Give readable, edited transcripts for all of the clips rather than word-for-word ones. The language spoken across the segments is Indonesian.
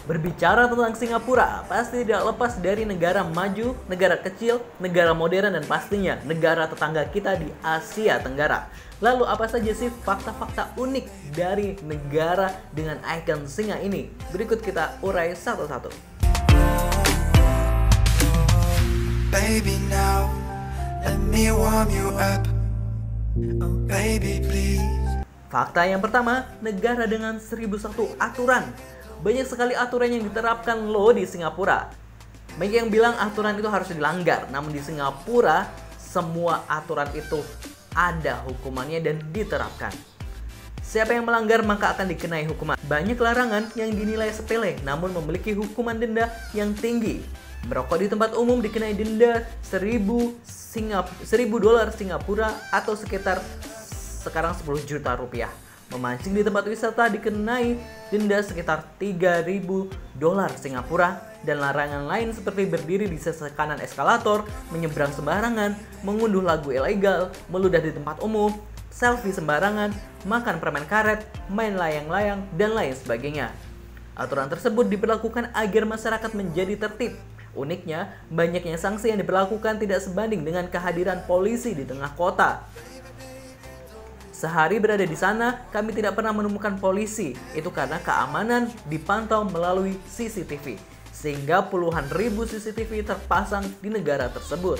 Berbicara tentang Singapura, pasti tidak lepas dari negara maju, negara kecil, negara modern, dan pastinya negara tetangga kita di Asia Tenggara. Lalu apa saja sih fakta-fakta unik dari negara dengan ikon singa ini? Berikut kita urai satu-satu. Baby now, let me warm you up. Oh baby please. Fakta yang pertama, negara dengan 1001 aturan. Banyak sekali aturan yang diterapkan loh di Singapura. Banyak yang bilang aturan itu harus dilanggar, namun di Singapura semua aturan itu ada hukumannya dan diterapkan. Siapa yang melanggar maka akan dikenai hukuman. Banyak larangan yang dinilai sepele namun memiliki hukuman denda yang tinggi. Merokok di tempat umum dikenai denda 1.000 dolar Singapura atau sekitar sekarang 10 juta rupiah. Memancing di tempat wisata dikenai denda sekitar 3.000 dolar Singapura, dan larangan lain seperti berdiri di sisi kanan eskalator, menyeberang sembarangan, mengunduh lagu ilegal, meludah di tempat umum, selfie sembarangan, makan permen karet, main layang-layang, dan lain sebagainya. Aturan tersebut diberlakukan agar masyarakat menjadi tertib. Uniknya, banyaknya sanksi yang diberlakukan tidak sebanding dengan kehadiran polisi di tengah kota. Sehari berada di sana, kami tidak pernah menemukan polisi. Itu karena keamanan dipantau melalui CCTV. Sehingga puluhan ribu CCTV terpasang di negara tersebut.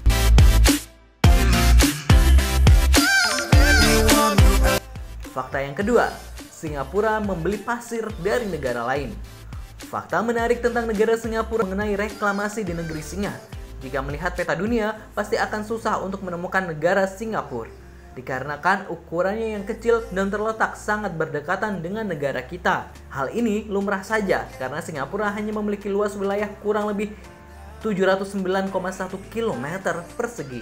Fakta yang kedua, Singapura membeli pasir dari negara lain. Fakta menarik tentang negara Singapura mengenai reklamasi di negeri singa. Jika melihat peta dunia, pasti akan susah untuk menemukan negara Singapura. Dikarenakan ukurannya yang kecil dan terletak sangat berdekatan dengan negara kita. Hal ini lumrah saja karena Singapura hanya memiliki luas wilayah kurang lebih 709,1 km persegi.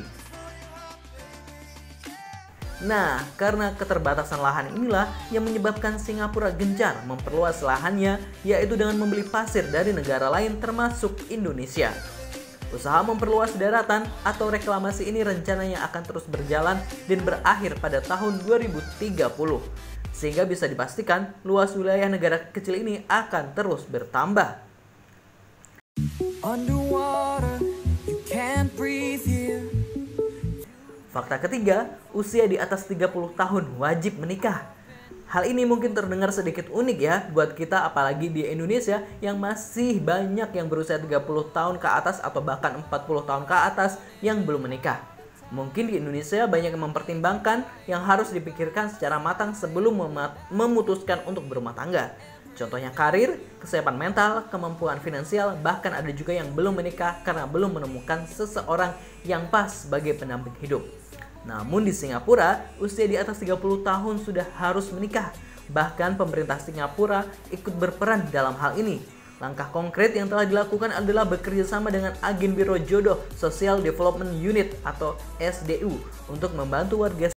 Nah, karena keterbatasan lahan inilah yang menyebabkan Singapura gencar memperluas lahannya, yaitu dengan membeli pasir dari negara lain termasuk Indonesia. Usaha memperluas daratan atau reklamasi ini rencananya akan terus berjalan dan berakhir pada tahun 2030. Sehingga bisa dipastikan luas wilayah negara kecil ini akan terus bertambah. Fakta ketiga, usia di atas 30 tahun wajib menikah. Hal ini mungkin terdengar sedikit unik ya buat kita, apalagi di Indonesia yang masih banyak yang berusia 30 tahun ke atas atau bahkan 40 tahun ke atas yang belum menikah. Mungkin di Indonesia banyak yang mempertimbangkan yang harus dipikirkan secara matang sebelum memutuskan untuk berumah tangga. Contohnya karir, kesiapan mental, kemampuan finansial, bahkan ada juga yang belum menikah karena belum menemukan seseorang yang pas sebagai pendamping hidup. Namun di Singapura, usia di atas 30 tahun sudah harus menikah. Bahkan pemerintah Singapura ikut berperan dalam hal ini. Langkah konkret yang telah dilakukan adalah bekerja sama dengan Agen Biro Jodoh Social Development Unit atau SDU untuk membantu warga